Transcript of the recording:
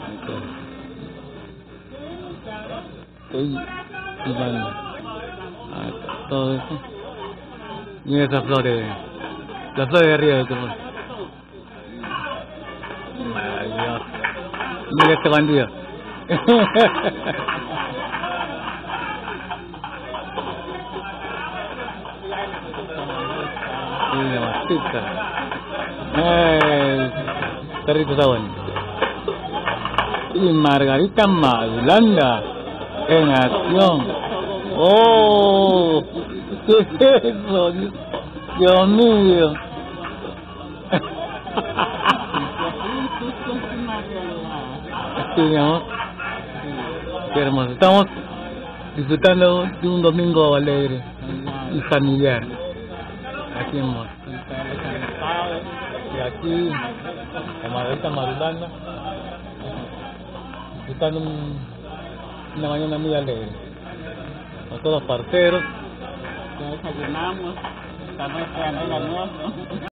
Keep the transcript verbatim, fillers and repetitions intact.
Estoy pillando todo eso. Mira esas flores, las flores de arriba de tu flor. Maravilloso. Mira este bandido. Sí, la mastica. Eh, está rico, está bueno. Y Margarita Madulanda en acción. ¡Oh! ¿Qué es eso? Dios mío. Sí, mi amor. Qué hermoso. Estamos disfrutando de un domingo alegre y familiar. Aquí en Mos. Y aquí, en Margarita Madulanda, disfrutando un, una mañana muy alegre. Con todos los parceros. Ya desayunamos, estamos esperando el almuerzo.